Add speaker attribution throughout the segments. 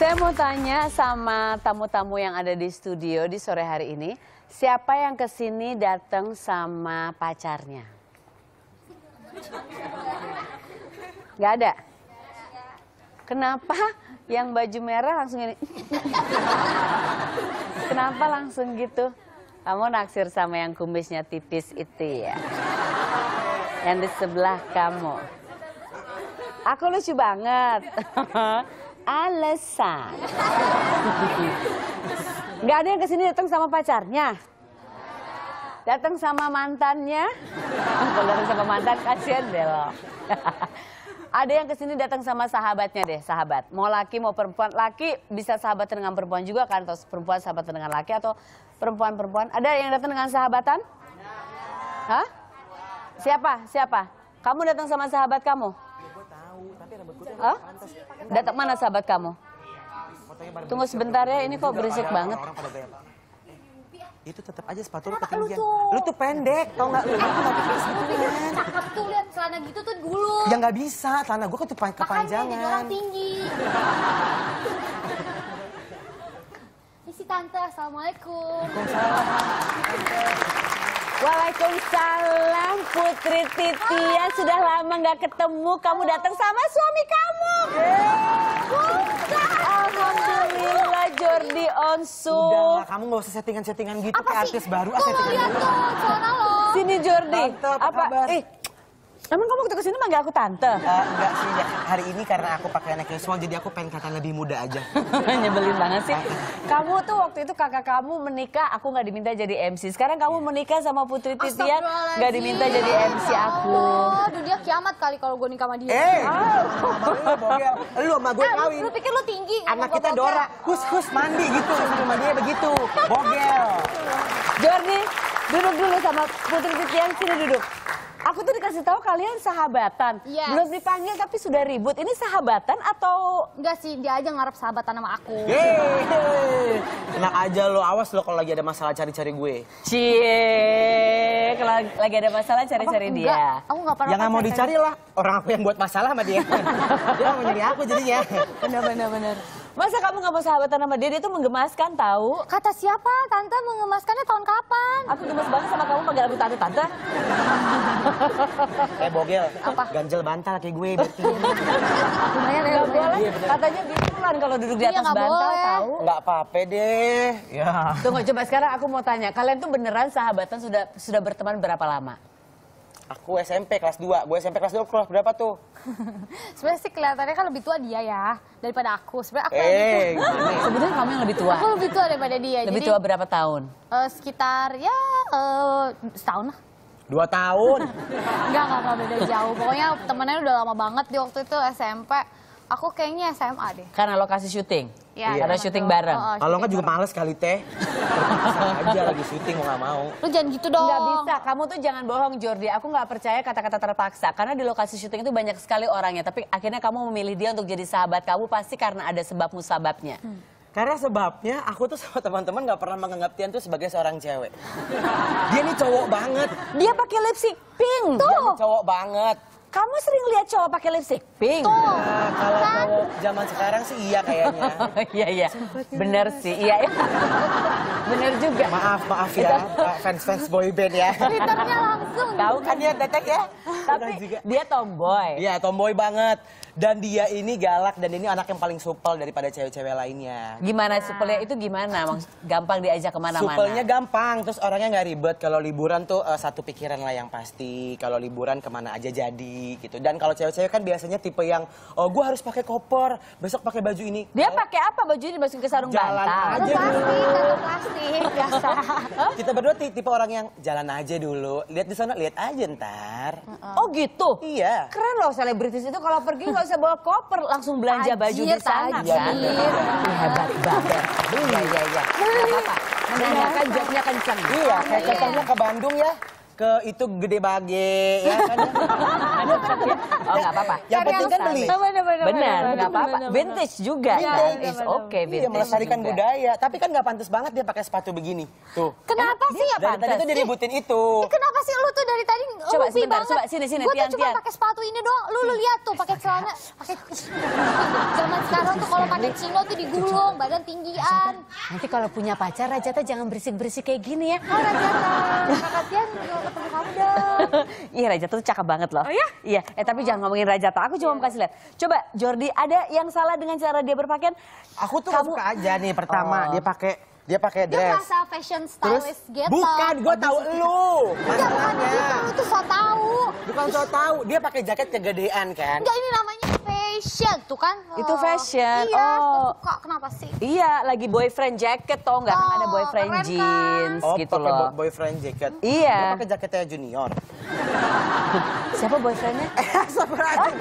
Speaker 1: Saya mau tanya sama tamu-tamu yang ada di studio di sore hari ini, siapa yang kesini datang sama pacarnya? Gak ada? Kenapa yang baju merah langsung ini? Kenapa langsung gitu? Kamu naksir sama yang kumisnya tipis itu ya? Yang di sebelah kamu. Aku lucu banget. Alasan. Nggak ada yang kesini datang sama pacarnya? Datang sama mantannya? Kalau datang sama mantan kasihan deh loh. Ada yang kesini datang sama sahabatnya deh, sahabat. Mau laki mau perempuan, laki bisa sahabatan dengan perempuan juga kan, atau perempuan sahabatan dengan laki atau perempuan-perempuan. Ada yang datang dengan sahabatan? Hah? Siapa? Siapa? Kamu datang sama sahabat kamu? Hah? Datang mana sahabat kamu? Tunggu sebentar ya, ini kok berisik banget.
Speaker 2: Itu tetap aja sepatu lu ketinggian. Lu tuh pendek, tau nggak? Lu tuh nggak bisa segituan.
Speaker 3: Cakep tuh, lihat celana gitu tuh gulung.
Speaker 2: Ya nggak bisa, celana gue kan tuh kepanjangan.
Speaker 3: Makanya jadi orang tinggi. Isi tante, assalamualaikum.
Speaker 1: Waalaikumsalam Putri Titian, sudah lama nggak ketemu. Kamu datang sama suami kamu. Alhamdulillah Jordi Onsu.
Speaker 2: Udah, kamu nggak usah settingan-settingan gitu kayak artis baru.
Speaker 3: Lihat tuh, celana lo.
Speaker 1: Sini Jordi.
Speaker 2: Tante, apa kabar?
Speaker 1: Emang kamu waktu kesini manggil aku tante?
Speaker 2: Enggak sih, ya. Hari ini karena aku pakaiannya casual jadi aku pengen kelihatan lebih muda aja.
Speaker 1: Nyebelin banget sih. Kamu tuh waktu itu kakak kamu menikah, aku nggak diminta jadi MC. Sekarang kamu menikah sama Putri Titian, nggak diminta jadi MC aku.
Speaker 3: Oh, dunia kiamat kali kalau gue nikah sama dia.
Speaker 2: Lu sama gue kawin.
Speaker 3: Lu pikir lu tinggi?
Speaker 2: Anak kita Dora, hus mandi gitu sama dia begitu. Bogel.
Speaker 1: Jordi, duduk dulu sama Putri Titian, sini duduk. Aku tuh dikasih tahu kalian sahabatan.
Speaker 3: Yes.
Speaker 1: Belum dipanggil tapi sudah ribut. Ini sahabatan atau
Speaker 3: Enggak sih, dia aja ngarep sahabatan sama aku.
Speaker 2: Yeay. Enak aja lo, awas lo kalau lagi ada masalah cari-cari gue.
Speaker 1: cie? Kalau lagi ada masalah cari-cari dia.
Speaker 3: Aku nggak pernah.
Speaker 2: Ya nggak mau dicari lah, orang aku yang buat masalah sama dia. Dia mau nyari aku jadinya.
Speaker 1: Benar. Masa kamu nggak mau sahabatan sama dia? Dia tuh menggemaskan tahu.
Speaker 3: Kata siapa? Tante mengemaskannya tahun kapan?
Speaker 1: Aku gemes banget sama kamu panggil aku tante-tante.
Speaker 2: Bogel.
Speaker 3: Apa?
Speaker 2: Ganjel bantal kayak gue berarti.
Speaker 3: Lumayan ya.
Speaker 1: Nggak boleh. Katanya biruan kalau duduk di atas
Speaker 3: nggak
Speaker 1: bantal
Speaker 3: boleh.
Speaker 1: tahu.
Speaker 2: Nggak apa-apa deh. Ya.
Speaker 1: Tunggu, coba sekarang aku mau tanya. Kalian tuh beneran sahabatan sudah berteman berapa lama?
Speaker 2: Aku SMP kelas 2. Gue SMP kelas 2 kelas berapa tuh?
Speaker 3: Sebenarnya sih kelihatannya kan lebih tua dia ya daripada aku. Sebenarnya aku yang lebih tua.
Speaker 2: Gimana?
Speaker 1: Sebetulnya kamu yang lebih tua.
Speaker 3: Aku lebih tua daripada dia.
Speaker 1: Lebih
Speaker 3: Jadi
Speaker 1: tua berapa tahun?
Speaker 3: sekitar ya setahun lah.
Speaker 2: 2 tahun.
Speaker 3: Enggak beda jauh. Pokoknya temennya udah lama banget di waktu itu SMP. Aku kayaknya SMA deh.
Speaker 1: Karena lokasi syuting?
Speaker 3: Ya,
Speaker 1: Karena
Speaker 3: temen
Speaker 1: syuting
Speaker 3: tuh.
Speaker 1: bareng?
Speaker 2: Kalau nggak juga males kali teh. Aja lagi syuting mau nggak mau.
Speaker 3: Lu jangan gitu dong.
Speaker 1: Nggak bisa, kamu tuh jangan bohong Jordi. Aku nggak percaya kata-kata terpaksa. Karena di lokasi syuting itu banyak sekali orangnya. Tapi akhirnya kamu memilih dia untuk jadi sahabat kamu pasti karena ada sebab musababnya.
Speaker 2: Karena sebabnya aku tuh sama teman-teman nggak pernah menganggap Tian tuh sebagai seorang cewek. Dia nih cowok banget.
Speaker 1: Dia pakai lipstick pink.
Speaker 2: Dia nih cowok banget.
Speaker 1: Kamu sering lihat cowok pakai lipstick pink?
Speaker 3: Tuh.
Speaker 2: Nah, kalau cowok zaman sekarang sih iya kayaknya.
Speaker 1: Iya. Bener sih, iya. Bener juga.
Speaker 2: Maaf ya, fans boy band ya.
Speaker 3: Twitternya langsung.
Speaker 1: Tahu
Speaker 2: Kan dia Tetek ya?
Speaker 1: Tapi dia tomboy.
Speaker 2: Iya, tomboy banget. Dan dia ini galak dan ini anak yang paling supel daripada cewek-cewek lainnya.
Speaker 1: Gimana supelnya itu gimana? Gampang diajak kemana-mana?
Speaker 2: Supelnya gampang, terus orangnya nggak ribet. Kalau liburan tuh satu pikiran lah yang pasti. Kalau liburan kemana aja jadi gitu. Dan kalau cewek-cewek kan biasanya tipe yang, oh gue harus pakai koper, besok pakai baju ini.
Speaker 1: Dia pakai apa baju ini dimasukin ke sarung
Speaker 2: Jalan
Speaker 1: bantal?
Speaker 2: aja
Speaker 3: Plastik biasa.
Speaker 2: Kita berdua tipe orang yang jalan aja dulu. Lihat di sana, lihat aja ntar.
Speaker 1: Oh gitu?
Speaker 2: Iya.
Speaker 1: Keren loh selebritis itu kalau pergi nggak usah bawa koper, langsung belanja baju di sana
Speaker 3: tajir.
Speaker 1: kan? Hebat banget. Iya. Nggak apa-apa. Menanyakan jawabnya kencang.
Speaker 2: Iya, kayak contohnya ke Bandung ya. ke itu gede bage ya kan.
Speaker 1: Oh nggak apa-apa.
Speaker 2: Yang penting kan beli.
Speaker 1: Benar, nggak apa-apa. Vintage juga kan.
Speaker 2: Vintage.
Speaker 1: Is oke,
Speaker 2: Iya,
Speaker 1: vintage
Speaker 2: melestarikan
Speaker 1: juga.
Speaker 2: budaya. Tapi kan nggak pantas banget dia pakai sepatu begini. Tuh.
Speaker 3: Kenapa sih?
Speaker 2: Dari tadi tuh diributin itu.
Speaker 3: Kenapa sih lu tuh dari tadi
Speaker 1: Coba
Speaker 3: lupi
Speaker 1: sebentar,
Speaker 3: banget?
Speaker 1: coba sini,
Speaker 3: Gue
Speaker 1: Tian,
Speaker 3: tuh cuma
Speaker 1: Tian.
Speaker 3: pakai sepatu ini doang. Lu lihat tuh pakai celana, pakai zaman sekarang tuh kalau pakai chino tuh digulung, badan tinggian.
Speaker 1: Nanti kalau punya pacar, Rajata jangan berisik-berisik kayak gini ya.
Speaker 3: Oh Rajata, kakak Tian mau ketemu kamu dong.
Speaker 1: Iya, Rajata tuh cakep banget loh.
Speaker 3: Oh ya?
Speaker 1: Iya, tapi jangan ngomongin Rajata. Aku cuma mau kasih lihat. Coba, Jordi, ada yang salah dengan cara dia berpakaian?
Speaker 2: Aku tuh suka aja nih pertama dia pakai
Speaker 3: Dia
Speaker 2: dress.
Speaker 3: merasa fashion
Speaker 2: Terus
Speaker 3: stylist gitu.
Speaker 2: bukan, gue tahu lu.
Speaker 3: Enggak, bukan gitu,
Speaker 2: Masalahnya.
Speaker 3: lu tuh so tau.
Speaker 2: Bukan so tahu, dia pakai jaket kegedean kan.
Speaker 3: Enggak, ini namanya fashion tuh kan.
Speaker 1: Itu fashion,
Speaker 3: Iya,
Speaker 1: oh.
Speaker 3: gua suka. Kenapa sih?
Speaker 1: Iya, lagi boyfriend jacket tau nggak? Kan ada
Speaker 3: Oh,
Speaker 1: boyfriend
Speaker 3: keren kan?
Speaker 1: jeans
Speaker 2: Oh,
Speaker 1: gitu
Speaker 2: pakai
Speaker 1: loh.
Speaker 2: boyfriend jacket.
Speaker 1: Iya.
Speaker 2: Dia pakai jaketnya junior.
Speaker 1: Siapa boyfriendnya?
Speaker 2: Sabar aja.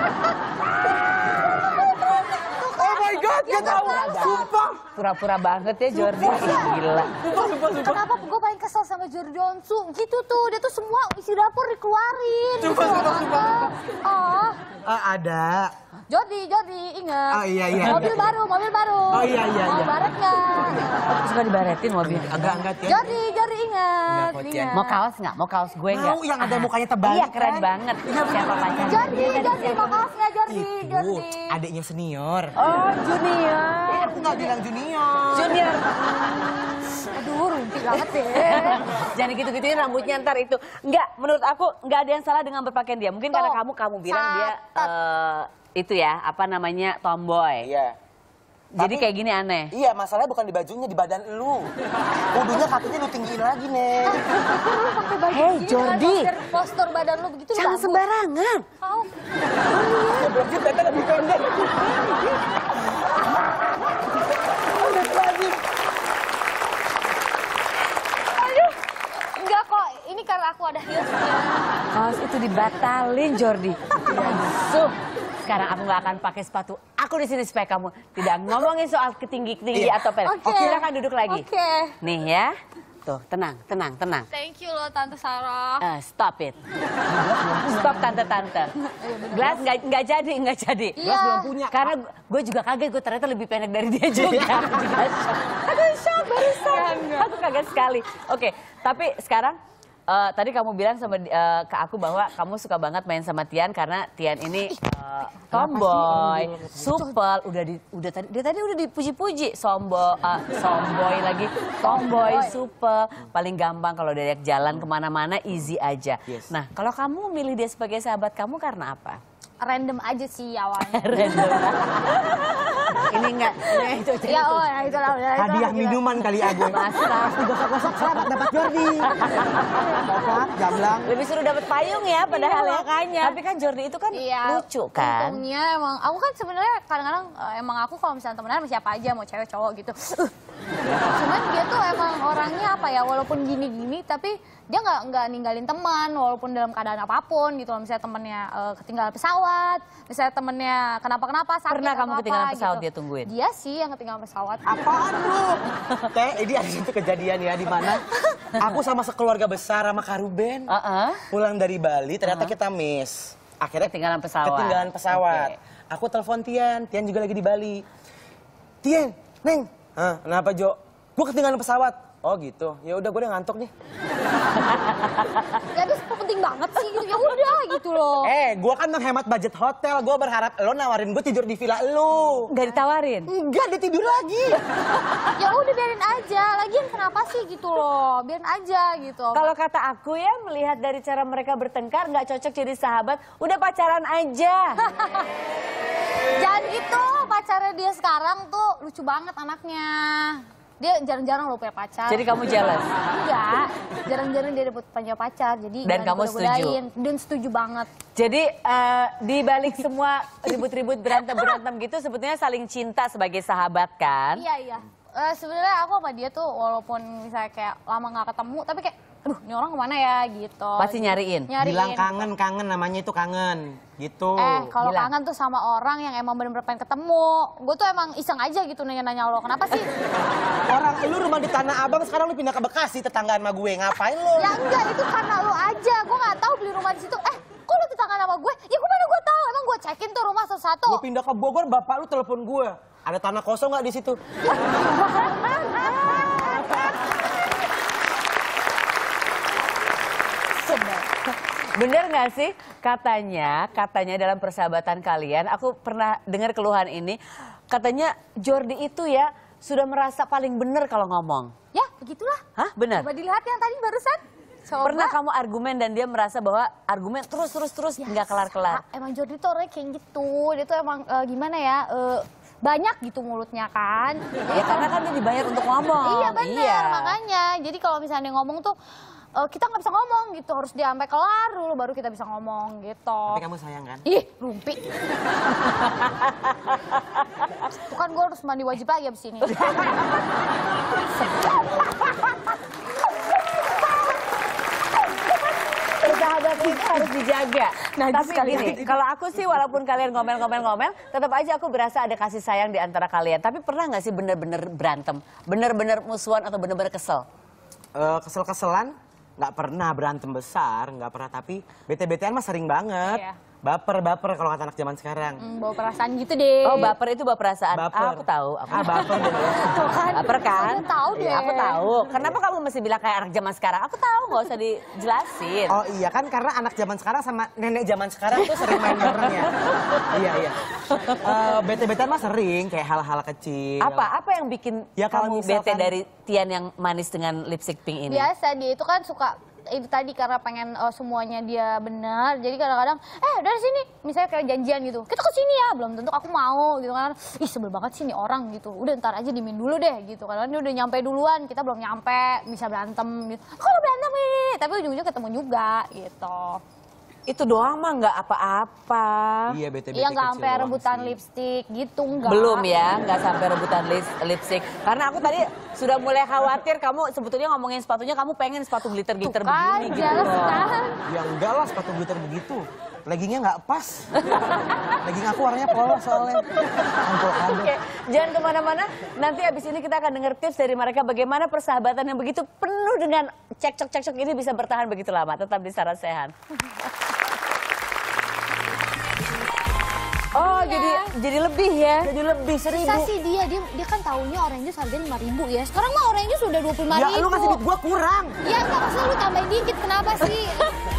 Speaker 2: Oh my god, dia tahu. Sumpah.
Speaker 1: Pura-pura banget ya Jordi. Gila.
Speaker 2: Sumpah.
Speaker 3: Kenapa gue paling kesel sama Jordi Onsu? Gitu tuh, dia tuh semua isi dapur dikeluarin.
Speaker 2: Sumpah,
Speaker 3: gitu,
Speaker 2: sumpah,
Speaker 3: Tante. Oh,
Speaker 2: Ada.
Speaker 3: Jordi, ingat.
Speaker 2: Oh, iya.
Speaker 3: Mobil baru.
Speaker 2: Oh, iya.
Speaker 3: Mau baret nggak?
Speaker 1: Suka dibaretin mobil.
Speaker 2: Enggak, Tian.
Speaker 3: Jordi ingat.
Speaker 2: Enggak kok, Tian.
Speaker 1: Mau kaos nggak? Mau kaos gue nggak?
Speaker 2: Mau yang ada mukanya terbalik.
Speaker 1: Iya, keren
Speaker 2: kan?
Speaker 1: banget. Siapa pacarnya?
Speaker 3: Jordi, mau kaos nggak Jordi?
Speaker 2: Itu adiknya senior.
Speaker 1: Oh, junior.
Speaker 2: Aku nggak bilang junior.
Speaker 1: Junior.
Speaker 3: Aduh, rumpi banget deh.
Speaker 1: Jangan gitu-gituin rambutnya ntar itu. Enggak, menurut aku enggak ada yang salah dengan berpakaian dia. Mungkin karena kamu bilang dia itu ya, apa namanya, tomboy.
Speaker 2: Iya.
Speaker 1: Jadi
Speaker 2: Tapi-
Speaker 1: kayak gini aneh.
Speaker 2: Iya, masalahnya bukan di bajunya, di badan lu. Kudunya kakinya lu tinggiin lagi, Nek.
Speaker 3: Pakai baju
Speaker 1: Hey,
Speaker 3: gini,
Speaker 1: Jordi.
Speaker 3: Postur badan lu begitu
Speaker 1: Jangan
Speaker 3: bagus.
Speaker 1: sembarangan.
Speaker 3: Tahu.
Speaker 2: Baju badan lebih pendek.
Speaker 3: Enggak kok, ini karena aku ada heelsnya.
Speaker 1: Kaos itu dibatalin, Jordi. So, sekarang aku nggak akan pakai sepatu. Aku di sini supaya kamu tidak ngomongin soal ketinggi atau pendek.
Speaker 3: Oke.
Speaker 1: Silakan duduk lagi.
Speaker 3: Oke.
Speaker 1: Nih ya. Tuh, tenang.
Speaker 3: Thank you loh Tante Sarah.
Speaker 1: Stop it. Stop tante-tante. Gelas nggak jadi.
Speaker 3: Iya.
Speaker 2: Belum punya.
Speaker 1: Karena gue juga kaget, gue ternyata lebih pendek dari dia juga. Aku juga shock. Aduh, shock barusan. Aku kaget sekali. Oke, tapi sekarang tadi kamu bilang sama ke aku bahwa kamu suka banget main sama Tian karena Tian ini tomboy, supel, dia tadi udah dipuji-puji, somboy lagi, tomboy, supel, paling gampang kalau diajak jalan kemana-mana easy aja.
Speaker 2: Yes.
Speaker 1: Nah, kalau kamu milih dia sebagai sahabat kamu karena apa?
Speaker 3: Random aja sih awalnya.
Speaker 1: Random. Ini enggak, itu
Speaker 3: Ya oh, ya itu lah.
Speaker 2: Hadiah minuman kali aku.
Speaker 1: Masa
Speaker 2: Gosok-gosok selamat dapat Jordi. Gosok, jamblang.
Speaker 1: lebih suruh dapat payung ya padahal
Speaker 3: Iya,
Speaker 1: ya.
Speaker 3: makanya.
Speaker 1: Tapi kan Jordi itu kan
Speaker 3: Iya,
Speaker 1: lucu kan.
Speaker 3: Untungnya emang aku kan sebenarnya kadang-kadang emang aku kalau misalnya temenan sama siapa aja, mau cewek cowok gitu. Cuman dia tuh emang orangnya apa ya, walaupun gini-gini tapi dia nggak ninggalin teman walaupun dalam keadaan apapun gitu loh. Misalnya temennya ketinggalan pesawat, misalnya temennya kenapa-kenapa sakit
Speaker 1: Pernah
Speaker 3: atau
Speaker 1: kamu
Speaker 3: apa
Speaker 1: ketinggalan pesawat
Speaker 3: gitu.
Speaker 1: dia tungguin?
Speaker 3: Dia sih yang ketinggalan pesawat.
Speaker 2: Apaan lu? Teh, ini ada satu kejadian ya di mana aku sama sekeluarga besar sama Karuben pulang dari Bali, ternyata kita miss. Akhirnya
Speaker 1: Ketinggalan pesawat.
Speaker 2: Ketinggalan pesawat.
Speaker 1: Oke.
Speaker 2: Aku telepon Tian juga lagi di Bali. Tian, Neng, kenapa Jo? Gue ketinggalan pesawat. Oh gitu, ya udah gue udah ngantuk nih.
Speaker 3: Ya itu penting banget sih gitu. Ya udah gitu loh.
Speaker 2: Gue kan menghemat budget hotel, gue berharap lo nawarin gue tidur di villa lo.
Speaker 1: Nggak ditawarin?
Speaker 2: Enggak, dia tidur lagi.
Speaker 3: Ya udah biarin aja. Lagian kenapa sih gitu loh? Biarin aja gitu.
Speaker 1: Kalau kata aku ya, melihat dari cara mereka bertengkar nggak cocok jadi sahabat, udah pacaran aja.
Speaker 3: Jangan gitu, pacarnya dia sekarang tuh lucu banget anaknya. Dia jarang-jarang loh punya pacar.
Speaker 1: Jadi kamu jealous?
Speaker 3: Enggak, jarang-jarang dia punya pacar. Jadi
Speaker 1: Dan
Speaker 3: jangan
Speaker 1: kamu
Speaker 3: digoda-godain. Dan setuju banget.
Speaker 1: Jadi di balik semua ribut-ribut berantem gitu sebetulnya saling cinta sebagai sahabat kan?
Speaker 3: Iya. Sebenarnya aku sama dia tuh walaupun misalnya kayak lama nggak ketemu, tapi kayak aduh ini orang kemana ya gitu.
Speaker 1: Pasti nyariin?
Speaker 2: Bilang kangen namanya itu kangen. Gitu.
Speaker 3: Kalau
Speaker 1: bilang.
Speaker 3: kangen tuh sama orang yang emang bener-bener pengen ketemu. Gue tuh emang iseng aja gitu nanya-nanya lo. Kenapa sih?
Speaker 2: Orang lu rumah di Tanah Abang, sekarang lu pindah ke Bekasi, tetanggaan sama gue. Ngapain lu?
Speaker 3: Ya enggak, itu karena lo
Speaker 2: pindah ke Bogor, bapak lu telepon gue. Ada tanah kosong nggak di situ?
Speaker 1: Bener nggak sih katanya dalam persahabatan kalian, aku pernah dengar keluhan ini, katanya Jordi itu ya sudah merasa paling bener kalau ngomong.
Speaker 3: Ya, begitulah.
Speaker 1: Hah, bener?
Speaker 3: Coba dilihat yang tadi barusan. Coba.
Speaker 1: Pernah kamu argumen dan dia merasa bahwa argumen terus nggak kelar-kelar?
Speaker 3: Emang Jordi tuh orangnya kayak gitu. Dia tuh emang gimana ya, banyak gitu mulutnya kan.
Speaker 1: Ya karena kan dia dibayar untuk ngomong.
Speaker 3: Iya benar, makanya. Jadi kalau misalnya ngomong tuh kita nggak bisa ngomong gitu, harus dia sampai kelar dulu baru kita bisa ngomong gitu.
Speaker 2: Tapi kamu sayang kan?
Speaker 3: Ih, rumpi. Tuh kan gue harus mandi wajib lagi abis ini.
Speaker 1: Persahabatan itu harus dijaga.
Speaker 3: Najis
Speaker 1: Tapi
Speaker 3: sekali.
Speaker 1: gini, kalau aku sih walaupun kalian ngomel, tetap aja aku berasa ada kasih sayang di antara kalian. Tapi pernah nggak sih bener-bener berantem? Bener-bener musuhan atau bener-bener kesel?
Speaker 2: Kesel-keselan, nggak pernah berantem besar, nggak pernah. Tapi bete-betean mah sering banget.
Speaker 3: Iya.
Speaker 2: Baper kalau kata anak zaman sekarang.
Speaker 3: Bawa perasaan gitu deh.
Speaker 1: Oh baper itu bawa perasaan.
Speaker 2: Baper.
Speaker 1: Ah, aku tahu.
Speaker 2: Baper deh.
Speaker 3: Tuh kan.
Speaker 1: Baper kan?
Speaker 3: Aku tahu deh.
Speaker 1: Iya, aku tahu. Kenapa kamu masih bilang kayak anak zaman sekarang? Aku tahu, nggak usah dijelasin.
Speaker 2: Oh iya kan karena anak zaman sekarang sama nenek zaman sekarang tuh sering main bareng ya. Iya. Bete-betean mah sering kayak hal-hal kecil.
Speaker 1: Apa yang bikin
Speaker 2: Ya, kalau
Speaker 1: kamu
Speaker 2: misalkan-
Speaker 1: bete dari Tian yang manis dengan lipstick pink ini?
Speaker 3: Biasa dia itu kan suka itu tadi karena pengen semuanya dia benar. Jadi kadang-kadang dari sini misalnya kayak janjian gitu. Kita ke sini ya, belum tentu aku mau gitu kan. Ih sebel banget sih nih orang gitu. Udah ntar aja dimin dulu deh gitu. Kadang dia udah nyampe duluan, kita belum nyampe, bisa berantem gitu. Kalau berantem nih, tapi ujung-ujungnya ketemu juga gitu.
Speaker 1: Itu doang mah nggak apa-apa.
Speaker 2: Iya bete-bete
Speaker 3: Iya nggak
Speaker 2: kecil
Speaker 3: sampai
Speaker 2: doang
Speaker 3: rebutan
Speaker 2: sih.
Speaker 3: lipstik gitu nggak.
Speaker 1: Belum ya, nggak sampai rebutan lipstick. Karena aku tadi sudah mulai khawatir kamu sebetulnya ngomongin sepatunya, kamu pengen sepatu glitter-glitter
Speaker 3: Tuh kan,
Speaker 1: begini gitu
Speaker 3: jelas
Speaker 1: loh.
Speaker 3: kan.
Speaker 2: Ya enggak lah sepatu glitter begitu. Leggingnya nggak pas. Legging aku warnanya polos soalnya.
Speaker 1: Oke, jangan kemana-mana. Nanti abis ini kita akan dengar tips dari mereka bagaimana persahabatan yang begitu penuh dengan cekcok-cekcok ini bisa bertahan begitu lama. Tetap di Saran Sehat. Oh, jadi lebih ya?
Speaker 2: Jadi lebih
Speaker 3: Bisa
Speaker 2: 1.000.
Speaker 3: sih dia kan taunya orange juice harganya 5.000 ya. Sekarang mah orange juice udah 25.000.
Speaker 2: Ya lu ngasih duit gua kurang.
Speaker 3: Ya enggak maksudnya lu tambahin dikit kenapa sih?